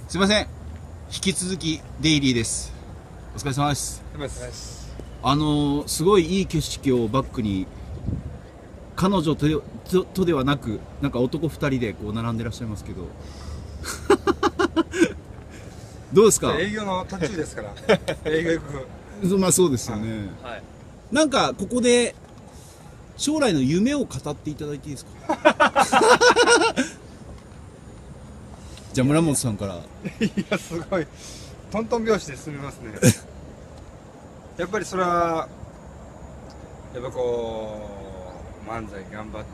すいません、引き続きデイリーです。お疲れ様です。すごいいい景色をバックに彼女とではなく、なんか男2人でこう並んでらっしゃいますけどどうですか？ 営業の途中ですから営業行く。 まあそうですよね、はい、なんかここで将来の夢を語っていただいていいですか？じゃあ村本さんから。 いや、すごいトントン拍子で進みますねやっぱりそれはやっぱこう漫才頑張って、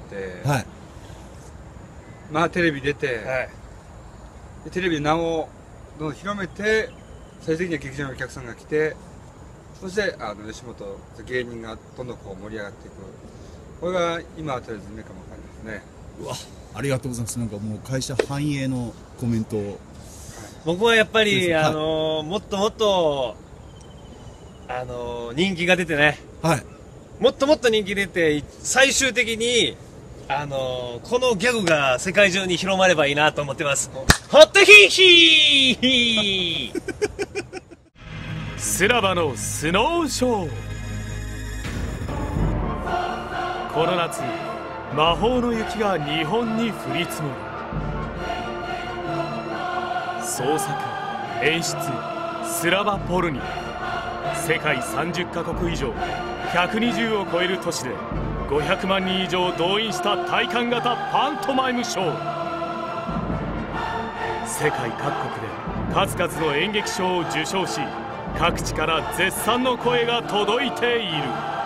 はい、まあテレビ出て、はい、でテレビで名をどんどん広めて、最終的には劇場のお客さんが来て、そして吉本芸人がどんどんこう盛り上がっていく、これが今はとりあえず夢かもわかんないですね。 うわ、ありがとうございます。なんかもう会社繁栄のコメントを、はい、 僕はやっぱり、もっともっと人気が出てね、はい、もっともっと人気出て、最終的にこのギャグが世界中に広まればいいなと思ってます。ホットヒーヒースラバのスノーショー。この夏、魔法の雪が日本に降り積もる。創作、演出、スラバポルニ。世界30カ国以上、120を超える都市で500万人以上動員した体感型パントマイムショー。世界各国で数々の演劇賞を受賞し、各地から絶賛の声が届いている。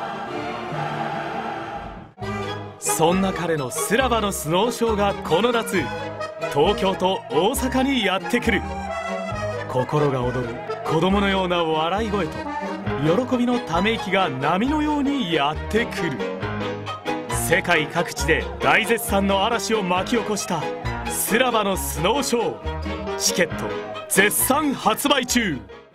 そんな彼のスラバのスノーショーがこの夏、東京と大阪にやってくる。心が躍る子供のような笑い声と喜びのため息が波のようにやってくる。世界各地で大絶賛の嵐を巻き起こしたスラバのスノーショー。チケット絶賛発売中。